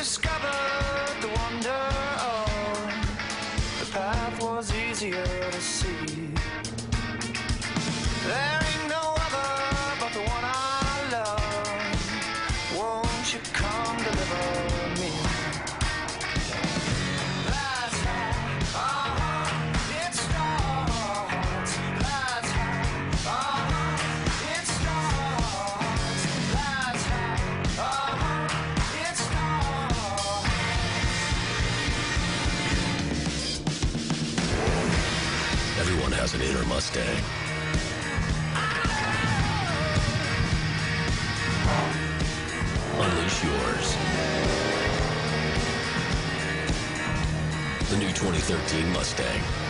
discovered the wonder of the path was easier to see. There ain't no other but the one I love. Won't you come deliver me? That's how it starts. That's how it starts. That's how it starts. Everyone has an inner Mustang. Unleash yours. The new 2013 Mustang.